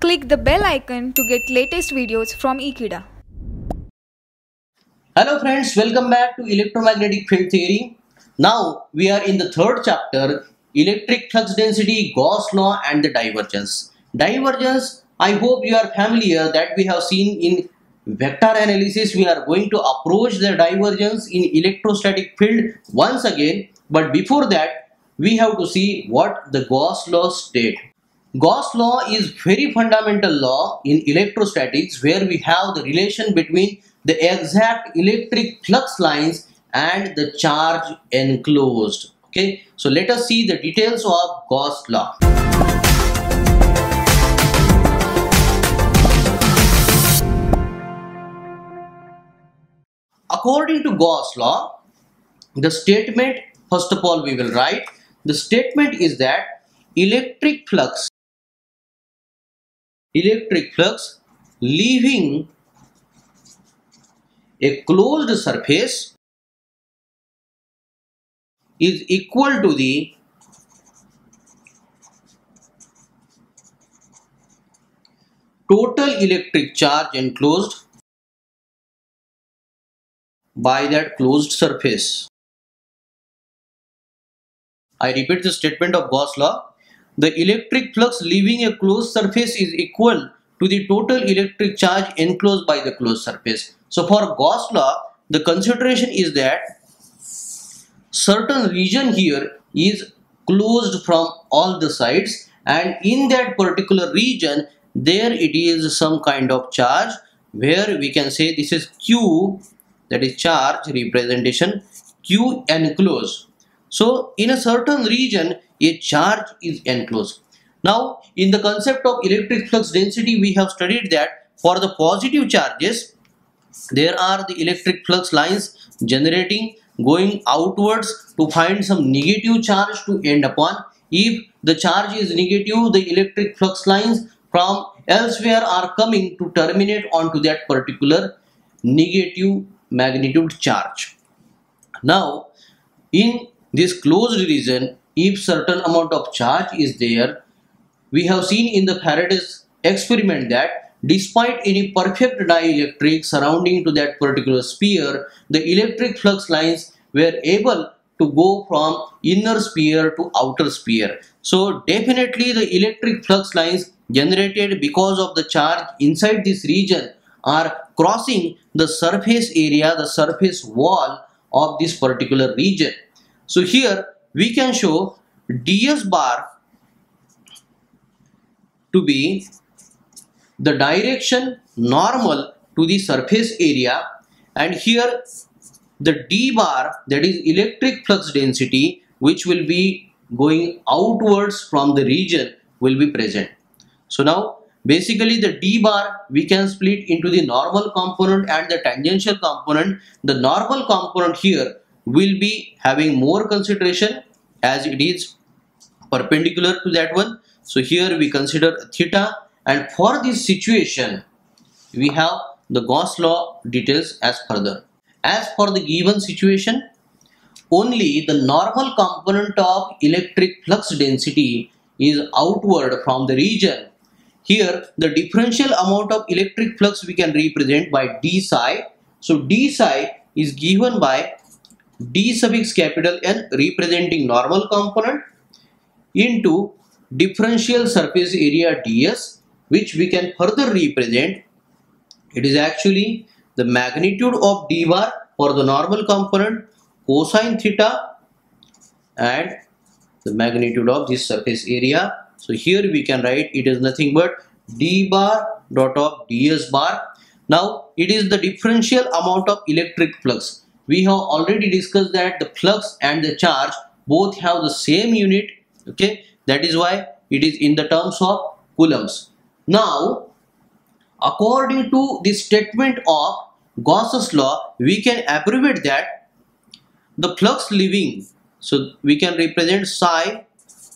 Click the bell icon to get latest videos from Ekeeda. Hello friends, welcome back to Electromagnetic Field Theory. Now we are in the third chapter, Electric Flux Density, Gauss Law and the Divergence. Divergence, I hope you are familiar that we have seen in vector analysis. We are going to approach the divergence in electrostatic field once again. But before that, we have to see what the Gauss law state. Gauss law is very fundamental law in electrostatics, where we have the relation between the exact electric flux lines and the charge enclosed. Okay, so let us see the details of Gauss law. According to Gauss law, the statement, first of all we will write, the statement is that electric flux leaving a closed surface is equal to the total electric charge enclosed by that closed surface. I repeat the statement of Gauss law. The electric flux leaving a closed surface is equal to the total electric charge enclosed by the closed surface. So for Gauss law, the consideration is that certain region here is closed from all the sides, and in that particular region there it is some kind of charge, where we can say this is Q, that is charge representation, Q enclosed. So in a certain region a charge is enclosed. Now in the concept of electric flux density, we have studied that for the positive charges there are the electric flux lines generating, going outwards to find some negative charge to end upon. If the charge is negative, the electric flux lines from elsewhere are coming to terminate onto that particular negative magnitude charge. Now in this closed region, if certain amount of charge is there, we have seen in the Faraday's experiment that despite any perfect dielectric surrounding to that particular sphere, the electric flux lines were able to go from inner sphere to outer sphere. So definitely the electric flux lines generated because of the charge inside this region are crossing the surface area, the surface wall of this particular region. So here we can show ds bar to be the direction normal to the surface area, and here the d bar, that is electric flux density, which will be going outwards from the region, will be present. So now basically the d bar we can split into the normal component and the tangential component. The normal component here will be having more consideration as it is perpendicular to that one. So here we consider theta, and for this situation we have the Gauss law details as further. As for the given situation, only the normal component of electric flux density is outward from the region. Here the differential amount of electric flux we can represent by d psi. So d psi is given by d suffix capital N, representing normal component, into differential surface area ds, which we can further represent. It is actually the magnitude of d bar for the normal component, cosine theta, and the magnitude of this surface area. So here we can write it is nothing but d bar dot of ds bar. Now it is the differential amount of electric flux. We have already discussed that the flux and the charge both have the same unit. Okay, that is why it is in the terms of coulombs. Now according to the statement of Gauss's law, we can abbreviate that the flux leaving, so we can represent psi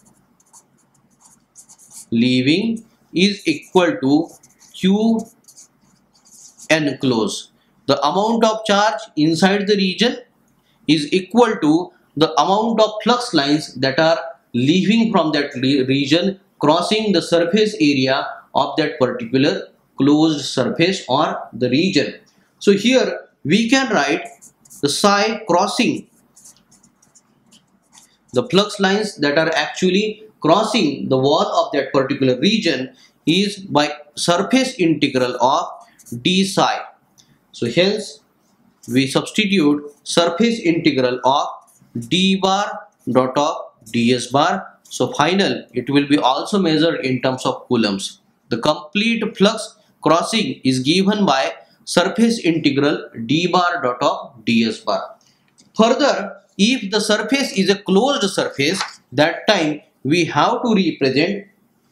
leaving is equal to Q enclosed. The amount of charge inside the region is equal to the amount of flux lines that are leaving from that region, crossing the surface area of that particular closed surface or the region. So here we can write the psi crossing, the flux lines that are actually crossing the wall of that particular region is by surface integral of d psi. So hence we substitute surface integral of d bar dot of ds bar. So final it will be also measured in terms of coulombs. The complete flux crossing is given by surface integral d bar dot of ds bar. Further, if the surface is a closed surface, that time we have to represent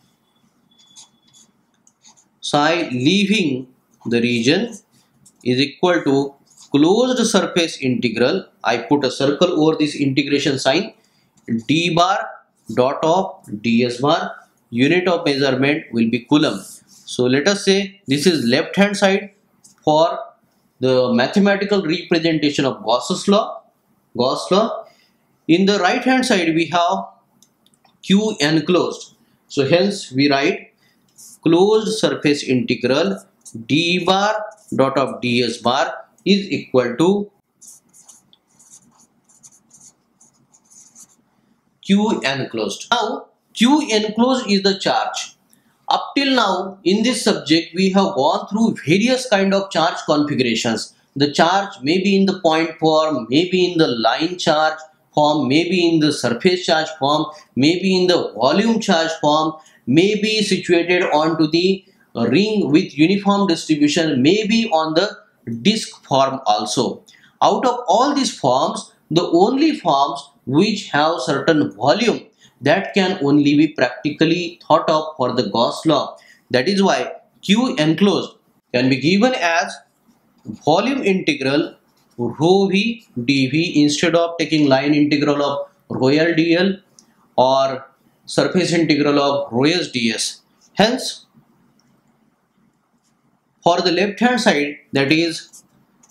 psi leaving the region is equal to closed surface integral. I put a circle over this integration sign, d bar dot of ds bar. Unit of measurement will be coulomb. So let us say this is left hand side for the mathematical representation of Gauss law. In the right hand side we have Q enclosed. So hence we write closed surface integral d bar dot of ds bar is equal to Q enclosed. Now Q enclosed is the charge. Up till now in this subject we have gone through various kind of charge configurations. The charge may be in the point form, maybe in the line charge form, maybe in the surface charge form, maybe in the volume charge form, may be situated onto the ring with uniform distribution, may be on the disk form also. Out of all these forms, the only forms which have certain volume, that can only be practically thought of for the Gauss law. That is why Q enclosed can be given as volume integral rho v dv instead of taking line integral of rho l dl or surface integral of rho s ds. Hence, for the left hand side, that is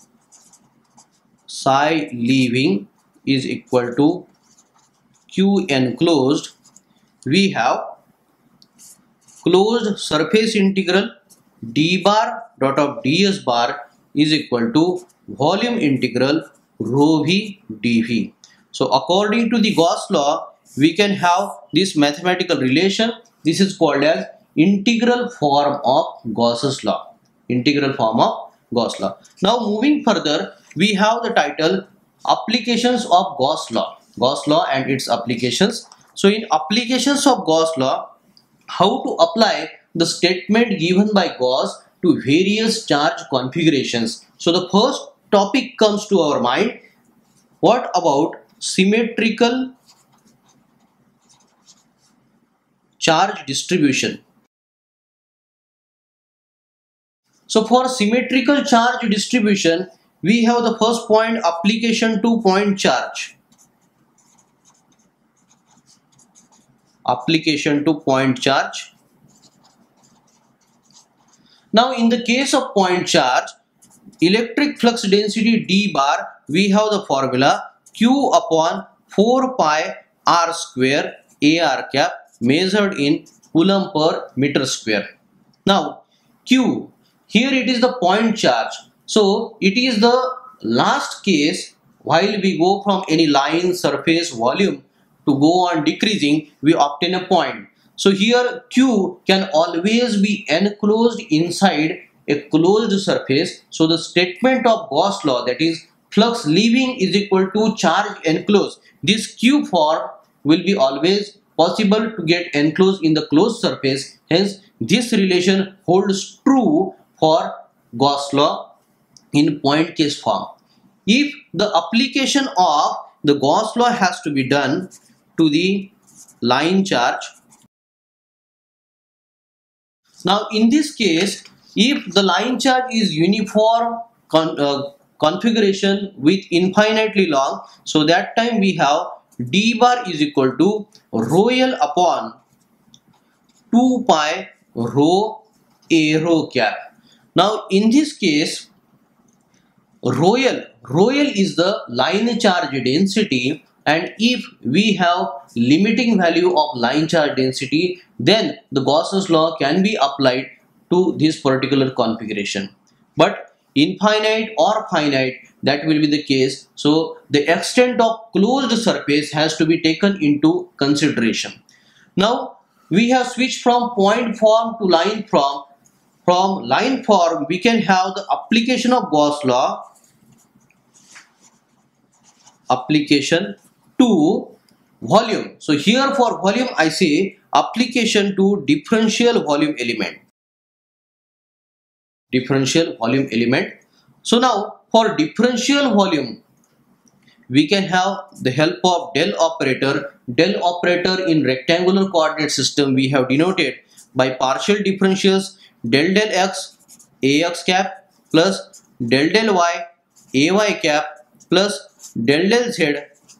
psi leaving is equal to Q enclosed, we have closed surface integral d bar dot of ds bar is equal to volume integral rho v dv. So according to the Gauss law, we can have this mathematical relation. This is called as integral form of Gauss's law. Integral form of Gauss law. Now moving further, we have the title Applications of Gauss law. Gauss law and its applications. So in applications of Gauss law, how to apply the statement given by Gauss to various charge configurations. So the first topic comes to our mind. What about symmetrical charge distribution? So for symmetrical charge distribution, we have the first point, application to point charge. Application to point charge. Now in the case of point charge, electric flux density d bar, we have the formula Q upon 4 pi r square AR cap measured in coulomb per meter square. Now Q, here it is the point charge. So it is the last case while we go from any line, surface, volume to go on decreasing, we obtain a point. So here Q can always be enclosed inside a closed surface. So the statement of Gauss law, that is flux leaving is equal to charge enclosed. This Q form will be always possible to get enclosed in the closed surface. Hence this relation holds true for Gauss law in point case form. If the application of the Gauss law has to be done to the line charge, now in this case, if the line charge is uniform configuration with infinitely long, so that time we have d bar is equal to rho l upon 2 pi rho a rho cap. Now in this case, rho l is the line charge density and if we have limiting value of line charge density, then the Gauss's law can be applied to this particular configuration. But infinite or finite, that will be the case. So the extent of closed surface has to be taken into consideration. Now we have switched from point form to line form. From line form we can have the application of Gauss law, application to volume. So here for volume I say application to differential volume element. Differential volume element. So now for differential volume we can have the help of del operator. Del operator in rectangular coordinate system we have denoted by partial differentials del del x ax cap plus del del y ay cap plus del del z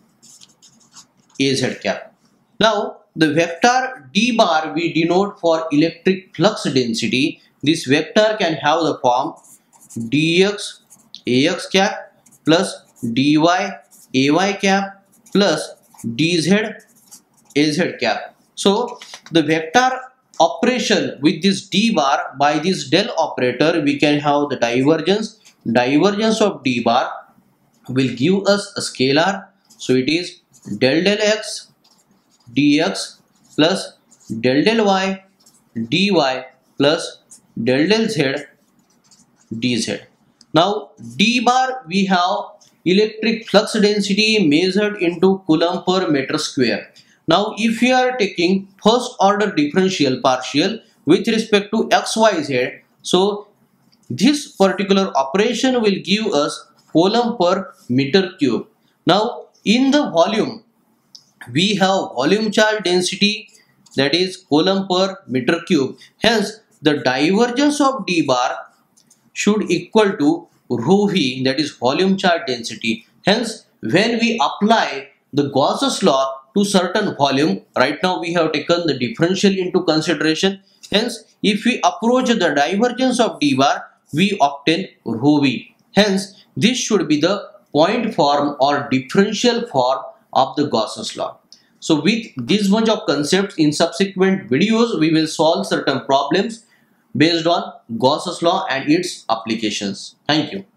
az cap. Now the vector d bar we denote for electric flux density. This vector can have the form dx ax cap plus dy ay cap plus dz az cap. So the vector operation with this d bar, by this del operator we can have the divergence. Divergence of d bar will give us a scalar. So it is del del x dx plus del del y dy plus del del z dz. Now d bar we have electric flux density measured into coulomb per meter square. Now if we are taking first order differential partial with respect to xyz, so this particular operation will give us coulomb per meter cube. Now in the volume we have volume charge density, that is coulomb per meter cube. Hence the divergence of d bar should equal to rho v, that is volume charge density. Hence when we apply the Gauss's law to certain volume, right now we have taken the differential into consideration. Hence if we approach the divergence of d bar we obtain rho v. Hence this should be the point form or differential form of the Gauss's law. So with this bunch of concepts, in subsequent videos we will solve certain problems based on Gauss's law and its applications. Thank you.